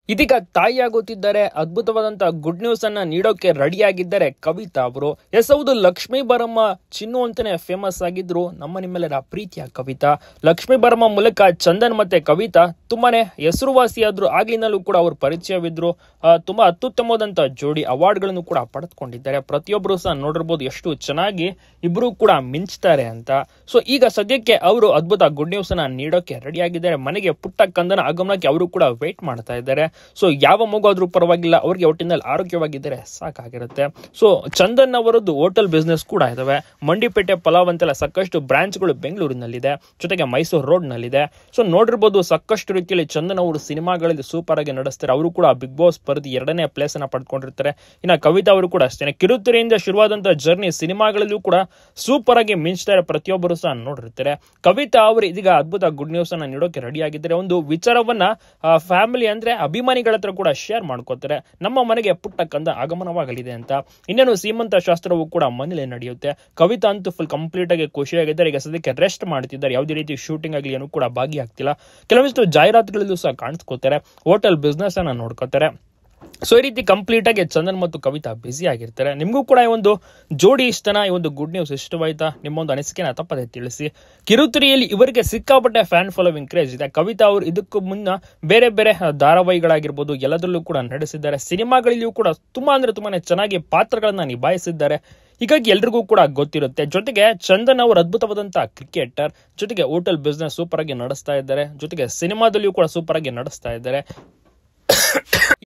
ಇದೀಗ ತಾಯಿಯಾಗುತ್ತಿದ್ದಾರೆ. ಅದ್ಭುತವಾದಂತಹ good news ಅನ್ನ ನೀಡೋಕೆ ರೆಡಿಯಾಗಿದ್ದಾರೆ ಕವಿತಾ ಅವರು. ಎಸ್ ಹೌದು, ಲಕ್ಷ್ಮೀ ಬರಮ್ಮ ಚಿನ್ನು ಅಂತಾನೆ ಫೇಮಸ್ ಆಗಿದ್ರು ನಮ್ಮ ನಿಮ್ಮೆಲ್ಲರ ಪ್ರೀತಿಯ ಕವಿತಾ. ಲಕ್ಷ್ಮೀ ಬರಮ್ಮ ಮೂಲಕ ಚಂದನ್ ಮತ್ತೆ ಕವಿತಾ ತುಂಬಾನೇ ಹೆಸರುವಾಸಿಯಾದ್ರು. ಆಗ್ಲಿನಲ್ಲೂ ಕೂಡ ಅವ್ರ ಪರಿಚಯವಿದ್ರು. ತುಂಬಾ ಅತ್ಯುತ್ತಮವಾದಂತಹ ಜೋಡಿ ಅವಾರ್ಡ್ಗಳನ್ನು ಕೂಡ ಪಡೆದುಕೊಂಡಿದ್ದಾರೆ. ಪ್ರತಿಯೊಬ್ಬರು ಸಹ ನೋಡಿರ್ಬೋದು ಎಷ್ಟು ಚೆನ್ನಾಗಿ ಇಬ್ರು ಕೂಡ ಮಿಂಚ್ತಾರೆ ಅಂತ. ಸೊ ಈಗ ಸದ್ಯಕ್ಕೆ ಅವರು ಅದ್ಭುತ ಗುಡ್ ನ್ಯೂಸ್ ಅನ್ನ ನೀಡೋಕೆ ರೆಡಿಯಾಗಿದ್ದಾರೆ. ಮನೆಗೆ ಪುಟ್ಟ ಕಂದನ ಆಗಮನಕ್ಕೆ ಅವರು ಕೂಡ ವೇಟ್ ಮಾಡ್ತಾ ಇದ್ದಾರೆ. ಸೊ ಯಾವ ಮಗು ಆದ್ರೂ ಪರವಾಗಿಲ್ಲ, ಅವ್ರಿಗೆ ಒಟ್ಟಿನಲ್ಲಿ ಆರೋಗ್ಯವಾಗಿದ್ದರೆ ಸಾಕಾಗಿರುತ್ತೆ. ಸೊ ಚಂದನ್ ಅವರದ್ದು ಹೋಟೆಲ್ ಬಿಸ್ನೆಸ್ ಕೂಡ ಇದಾವೆ. ಮಂಡಿಪೇಟೆ ಪಲಾವ್ ಅಂತೆಲ್ಲ ಸಾಕಷ್ಟು ಬ್ರಾಂಚ್ಗಳು ಬೆಂಗಳೂರಿನಲ್ಲಿದೆ, ಜೊತೆಗೆ ಮೈಸೂರು ರೋಡ್ ನಲ್ಲಿದೆ. ಸೊ ನೋಡಿರ್ಬೋದು ಸಾಕಷ್ಟು ರೀತಿಯಲ್ಲಿ ಚಂದನ್ ಅವರು ಸಿನಿಮಾಗಳಲ್ಲಿ ಸೂಪರ್ ಆಗಿ ನಡೆಸ್ತಾರೆ. ಅವರು ಕೂಡ ಬಿಗ್ ಬಾಸ್ ಪರದಿ 2ನೇ ಪ್ಲೇಸ್ ಅನ್ನ ಪಡ್ಕೊಂಡಿರ್ತಾರೆ. ಇನ್ನು ಕವಿತಾ ಅವರು ಕೂಡ ಅಷ್ಟೇ ಕಿರುತೆರೆಯಿಂದ ಶುರುವಾದಂತಹ ಜರ್ನಿ ಸಿನಿಮಾಗಳಲ್ಲೂ ಕೂಡ ಸೂಪರ್ ಆಗಿ ಮಿಂಚ್ತಾರೆ. ಪ್ರತಿಯೊಬ್ಬರು ಸಹ ನೋಡಿರ್ತಾರೆ. ಕವಿತಾ ಅವರು ಇದೀಗ ಅದ್ಭುತ ಗುಡ್ ನ್ಯೂಸ್ ಅನ್ನ ನೀಡೋಕೆ ರೆಡಿ ಆಗಿದ್ದಾರೆ. ಒಂದು ವಿಚಾರವನ್ನ ಫ್ಯಾಮಿಲಿ ಅಂದ್ರೆ ಅಭಿಮಾನಿಗಳ ಹತ್ರ ಕೂಡ ಶೇರ್ ಮಾಡ್ಕೋತಾರೆ. ನಮ್ಮ ಮನೆಗೆ ಪುಟ್ಟ ಕಂದ ಆಗಮನವಾಗಲಿದೆ ಅಂತ. ಇನ್ನೇನು ಸೀಮಂತ ಶಾಸ್ತ್ರವು ಕೂಡ ಮನೇಲಿ ನಡೆಯುತ್ತೆ. ಕವಿತಾ ಅಂತೂ ಫುಲ್ ಕಂಪ್ಲೀಟ್ ಆಗಿ ಖುಷಿಯಾಗಿದ್ದಾರೆ. ಈಗ ಸದ್ಯಕ್ಕೆ ರೆಸ್ಟ್ ಮಾಡ್ತಿದ್ದಾರೆ. ಯಾವುದೇ ರೀತಿ ಶೂಟಿಂಗ್ ಆಗಲಿ ಏನು ಕೂಡ ಭಾಗಿಯಾಗ್ತಿಲ್ಲ. ಕೆಲವೊಂದಿಷ್ಟು ಜಾಹೀರಾತುಗಳಲ್ಲೂ ಸಹ ಕಾಣಿಸ್ಕೋತಾರೆ. ಹೋಟೆಲ್ ಬಿಸ್ನೆಸ್ ಅನ್ನ ನೋಡ್ಕೋತಾರೆ. ಸೊ ಈ ರೀತಿ ಕಂಪ್ಲೀಟ್ ಆಗಿ ಚಂದನ್ ಮತ್ತು ಕವಿತಾ ಬ್ಯುಸಿ ಆಗಿರ್ತಾರೆ. ನಿಮಗೂ ಕೂಡ ಈ ಒಂದು ಜೋಡಿ ಇಷ್ಟನಾ, ಈ ಒಂದು ಗುಡ್ ನ್ಯೂಸ್ ಇಷ್ಟವಾಯ್ತಾ? ನಿಮ್ಮ ಒಂದು ಅನಿಸಿಕೆನ ತಪ್ಪದೆ ತಿಳಿಸಿ. ಕಿರುತೆರೆಯಲ್ಲಿ ಇವರಿಗೆ ಸಿಕ್ಕಾಪಟ್ಟೆ ಫ್ಯಾನ್ ಫಾಲೋವಿಂಗ್ ಕ್ರೇಜ್ ಇದೆ. ಕವಿತಾ ಅವರು ಇದಕ್ಕೂ ಮುನ್ನ ಬೇರೆ ಬೇರೆ ಧಾರಾವಾಹಿಗಳಾಗಿರ್ಬೋದು ಎಲ್ಲದರಲ್ಲೂ ಕೂಡ ನಡೆಸಿದ್ದಾರೆ. ಸಿನಿಮಾಗಳಲ್ಲಿಯೂ ಕೂಡ ತುಂಬಾನೇ ಚೆನ್ನಾಗಿ ಪಾತ್ರಗಳನ್ನ ನಿಭಾಯಿಸಿದ್ದಾರೆ. ಹೀಗಾಗಿ ಎಲ್ರಿಗೂ ಕೂಡ ಗೊತ್ತಿರುತ್ತೆ. ಜೊತೆಗೆ ಚಂದನ್ ಅವರು ಅದ್ಭುತವಾದಂತಹ ಕ್ರಿಕೆಟರ್, ಜೊತೆಗೆ ಹೋಟೆಲ್ ಬಿಸ್ನೆಸ್ ಸೂಪರ್ ಆಗಿ ನಡೆಸ್ತಾ ಇದ್ದಾರೆ. ಜೊತೆಗೆ ಸಿನಿಮಾದಲ್ಲಿಯೂ ಕೂಡ ಸೂಪರ್ ಆಗಿ ನಡೆಸ್ತಾ ಇದ್ದಾರೆ.